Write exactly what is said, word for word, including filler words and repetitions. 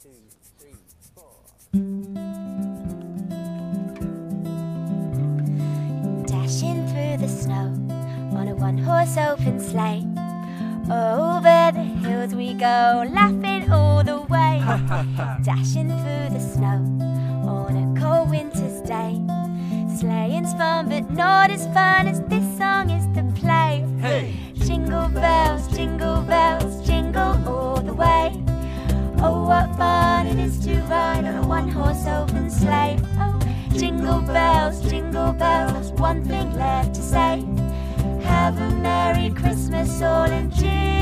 Dashing through the snow on a one-horse open sleigh. Over the hills we go, laughing all the way. Dashing through the snow on a cold winter's day. Sleighing's fun, but not as fun as this song is to play. Hey! Jingle bells, jingle bells, jingle all the way. Oh, what fun it is to ride on a one-horse open sleigh. Oh, jingle bells, jingle bells, one thing left to say. Have a Merry Christmas all, and jingle